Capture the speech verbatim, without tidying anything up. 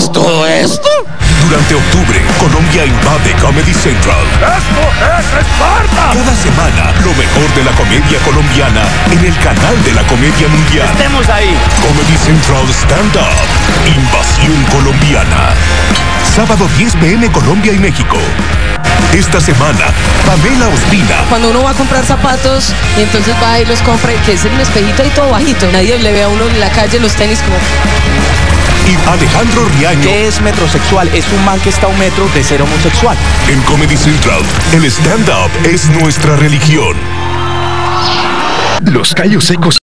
¿Es todo esto? Durante octubre, Colombia invade Comedy Central. ¡Esto es Esparta! Cada semana, lo mejor de la comedia colombiana en el canal de la comedia mundial. ¡Estemos ahí! Comedy Central Stand Up. Invasión colombiana. Sábado diez pe eme Colombia y México. Esta semana, Pamela Ospina. Cuando uno va a comprar zapatos y entonces va y los compra, que es un espejito ahí todo bajito. Nadie le ve a uno en la calle los tenis como... Y Alejandro Riaño. ¿Qué es metrosexual? Es un man que está a un metro de ser homosexual. En Comedy Central, el stand-up es nuestra religión. Los callos secos